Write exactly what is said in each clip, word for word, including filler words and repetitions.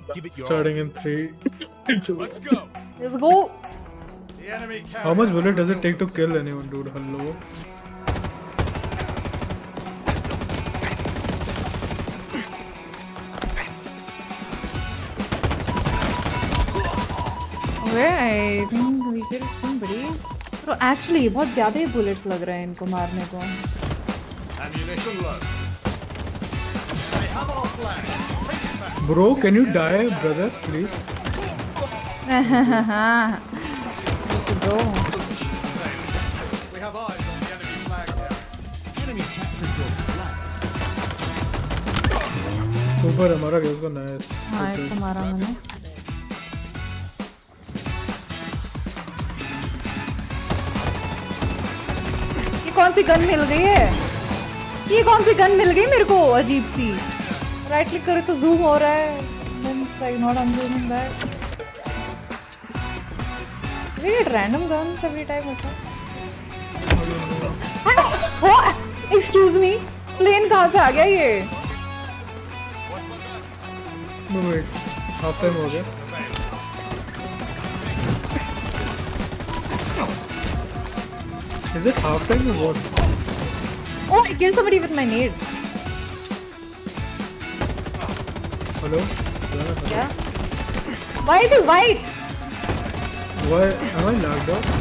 Give it your Starting in three, two. Let's go. Let's go. The enemy How much bullet does it take to kill anyone, dude? Hello. Where I think we killed somebody. So actually, बहुत ज़्यादा ही bullets लग रहे हैं इनको मारने को. Ammunition low. They have our flag. Take it back. Bro, can you die, brother, please? Let's go. We have eyes on the enemy flag now. Enemy captured your flag. ऊपर हमारा गया उसका nice. हाँ एक तो मारा मैंने. ये कौन सी गन मिल गई है? ये कौन सी गन मिल गई मेरे को अजीब सी. राइट क्लिक करे तो जूम हो रहा है. Then it's like not unzooming that. We get random guns every time also. What? Excuse me. Plane कहाँ से आ गया ये? No wait. Half time हो गया. Is it half time or what? Oh, I killed somebody with my nade. Hello? Yeah. Why is it white? Why am I lagged out?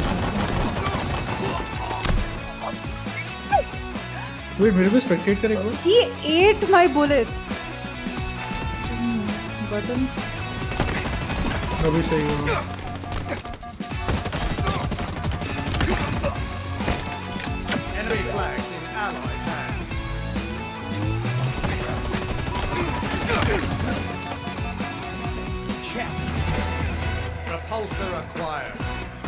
Wait, मेरे को spectate करेगा? He ate my bullets. Hmm, buttons. अभी सही हुआ. Enemy flags in allied hands. Repulsor acquired.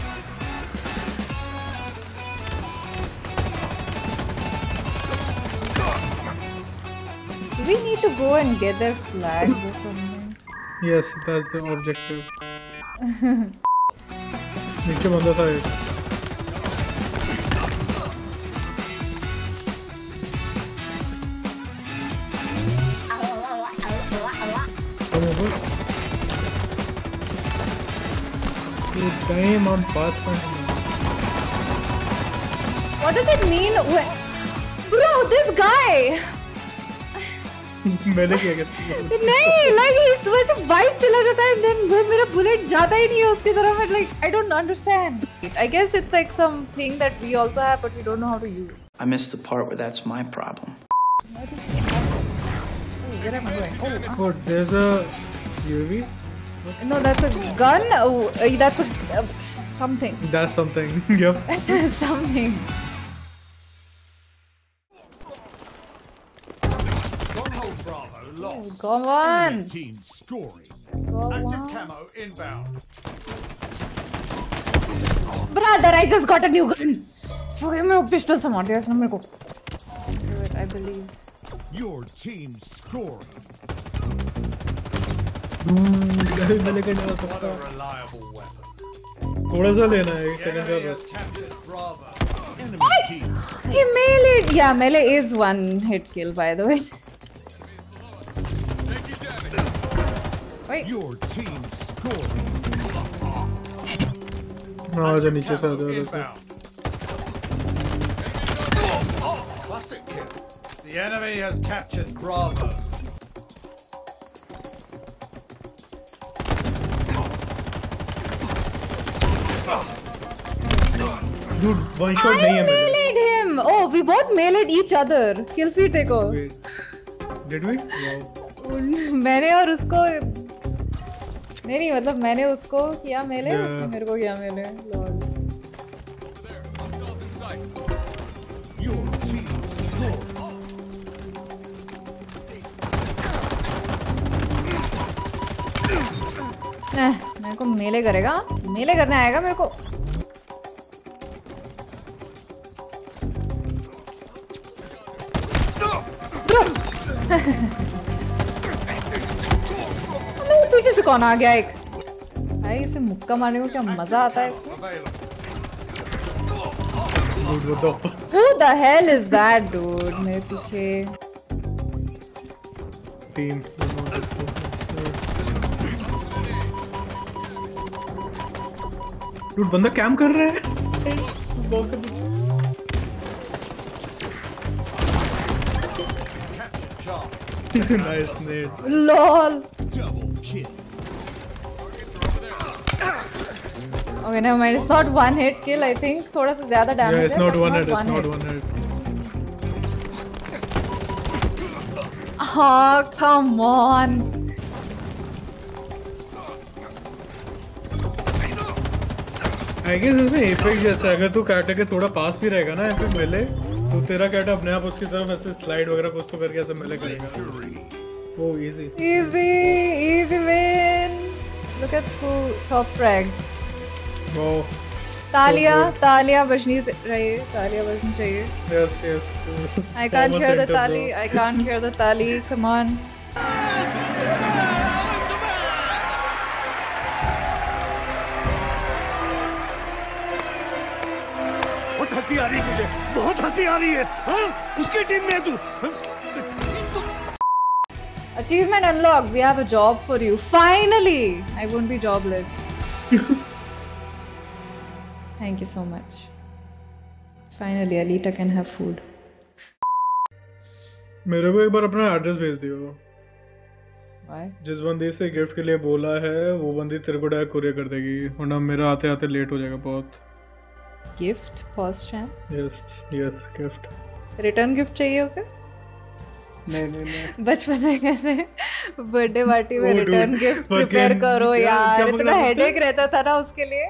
Do we need to go and get their flags or something? Yes, that's the objective. नीचे बंदा था एक. Come over. Dude, damn, I'm pathfinding. What does it mean? Wh- Bro, this guy! मैंने क्या किया? नहीं, like he's वैसे white चला जाता है, then वो मेरा bullet जाता ही नहीं है उसकी तरफ. But like I don't understand. I guess it's like something that we also have, but we don't know how to use. I missed the part where that's my problem. What is it? Oh, where am I going? Oh, Oh, there's a U A V. no, that's a gun. Oh, uh, that's a uh, something. That's something. Yep. Something. Stronghold Bravo lost. Come on. Enemy team scoring. Go Active on. camo inbound. Brother, I just got a new gun. Okay, मेरे को pistol से मार दिया इसने मेरे को. Do it, I believe. Your team scoring. मैंने क्या डाला What था? a reliable weapon. थोड़ा सा लेना है एक The सेकंड का enemy has बस. captured Bravo. Enemy team scoring. He melee. Yeah, melee is one hit kill by the way. Wait. Your team scoring. हाँ जो नीचे से आता है Inbound. Classic kill. The enemy has captured Bravo. Dude, one shot नहीं I है मेरे. meleeed him. Oh, we both meleeed each other. Kill feed देखो. Wait, did we? Wow. मैंने और उसको नहीं नहीं मतलब मैंने उसको किया मेले Yeah. उसने मेरे को किया मेले. Lol. Your team scoring. Eh, मेरे को मेले करेगा. मेले करने आएगा मेरे को. मेरे पीछे से कौन आ गया एक? भाई इसे मुक्का मारने को क्या मजा आता है इसमें? Available. Dude, what the fuck? Who the hell is that dude? मेरे पीछे. Team. You know this one. Dude, बंदा कैम कर रहा है बॉक्स से पीछे nice nade lol Double kill. okay never mind it's not one hit kill I think थोड़ा सा ज़्यादा damage yeah it's है, not but one hit it's one not hit. one hit Oh, come on. I guess इसमें apex जैसा है, अगर तू character के थोड़ा पास भी रहेगा ना एपेक मिले तो तेरा कैरेक्टर अपने आप उसकी तरफ ऐसे स्लाइड वगैरह कुछ तो करके ऐसे मिले करेगा वो easy Easy, easy win. Look at who top frag. वो तालियां, So good. तालियां बजनी रही, तालियां बजनी चाहिए. Yes yes I can't hear the tali. I can't hear the tali. Come on. बहुत हंसी आ रही है मुझे, बहुत हंसी आ रही है। हाँ? उसकी टीम में है तू। Achievement unlocked. We have a job for you. Finally, I won't be jobless. Thank you so much. Finally, Alita can have food. मेरे को एक बार अपना एड्रेस भेज दियो Why? जिस बंदी से गिफ्ट के लिए बोला है वो बंदी तेरे को डायरेक्ट कुरियर कर देगी वरना मेरा आते आते लेट हो जाएगा बहुत Gift? Pause champ. Yes yes gift Return gift चाहिए होगा? नहीं नहीं नहीं बचपन में कैसे बर्थडे पार्टी में Oh, return dude, gift fucking- prepare करो क्या- यार क्या इतना पकड़ा था? हेडेक रहता था ना उसके लिए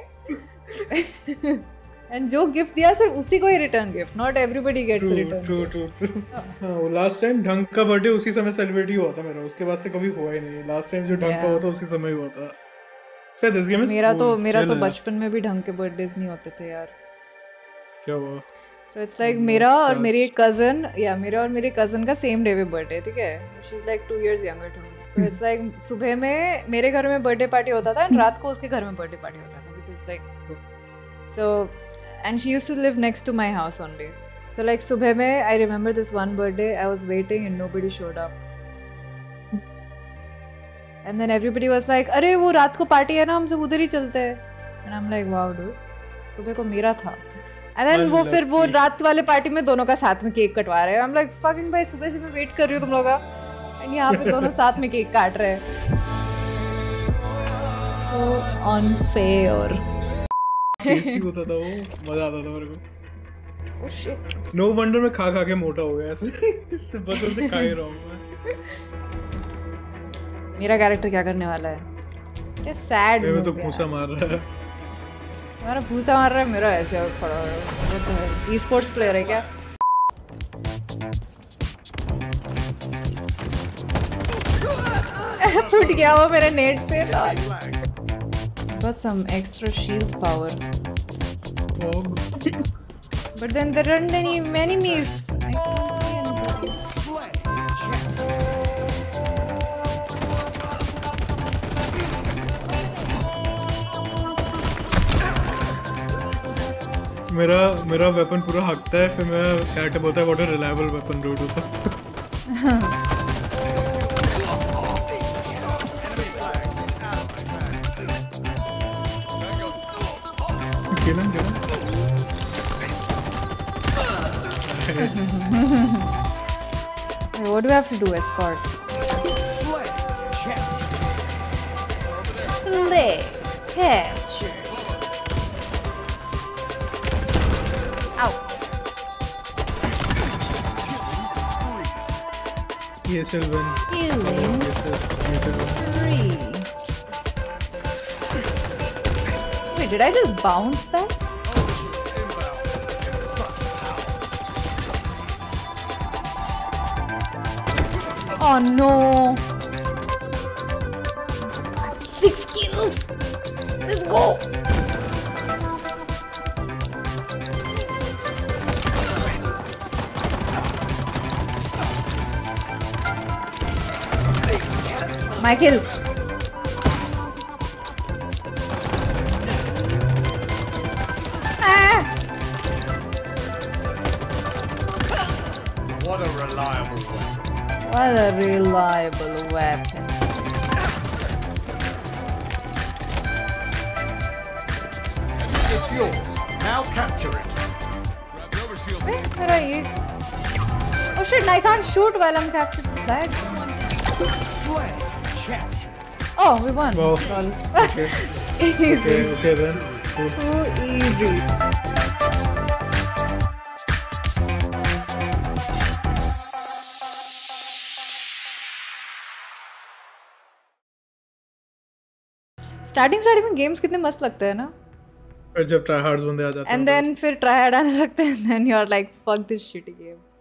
एंड जो गिफ्ट दिया सिर्फ उसी को ही return gift not everybody gets true return true true true हाँ वो लास्ट टाइम ढंग का बर्थडे उसी समय सेलिब्रेट ही हुआ था मेरा उसके बाद से कभी हुआ ही नहीं लास्ट टाइम जो ढंग का Yeah. हुआ था उसी समय ही हुआ था शायद इस गेम में मेरा तो मेरा तो chill है। बचपन में भी ढंग के बर्थडेज नहीं होते थे यार क्या हुआ सो इट्स लाइक Oh, मेरा और such. मेरी एक कजन या मेरा और मेरे कजन का सेम डे पे बर्थडे ठीक है she is like two years younger to me so it's like सुबह में मेरे घर में बर्थडे पार्टी होता था एंड रात को उसके घर में बर्थडे पार्टी होता था because like so and she used to live next to my house only so like सुबह में I remember this one birthday I was waiting and nobody showed up and then everybody was like अरे वो रात को party है ना हम सब उधर ही चलते हैं and I am like wow dude सुबह को मेरा था एंड देन वो फिर वो Unlucky. रात वाले पार्टी में दोनों का साथ में केक कटवा रहे हैं आई एम लाइक फकिंग भाई सुबह से मैं वेट कर रही हूँ तुम लोग का एंड यहाँ पे दोनों साथ में केक काट रहे हैं सो अनफेयर टेस्टी होता था वो मजा आता था मेरे को ओह शिट नो वंडर मैं खा खा के मोटा हो गया ऐसे बस ऐसे खा ही रहा हूँ मैं मेरा कैरेक्टर क्या करने वाला है क्या सैड मेरे तो भूसा मार रहा है हमारा भूसा मार रहा है मेरा ऐसे और खड़ा है ई स्पोर्ट्स प्लेयर है क्या फुट गया वो मेरे नेट से got some extra shield power Fog. but then there aren't any enemies I can't see anybody मेरा मेरा वेपन पूरा हकता है फिर मैं कैरेक्टर बोलता है what a reliable weapon dude होता kill him kill Hey, what do we have to do escort play capture ow ये सिल्वन healing ये सिल्वन three. Wait, did I just bounce that? Oh no! I have six kills! Let's go! My kill! Ah! What a reliable weapon. What a reliable weapon. It's yours. Now capture it. Wait, मेरा ये Oh shit, I can't shoot while I'm captured the flag. Flag captured. Oh, we won. Wow. Lol. Okay. Easy. Okay, okay then. Cool. Too easy. Starting starting में games कितने मस्त लगते हैं ना फिर जब ट्राई हार्ड्स बंदे आ जाते हैं एंड देन फिर ट्राई हार्ड आने लगते हैं and then you are like fuck this shitty game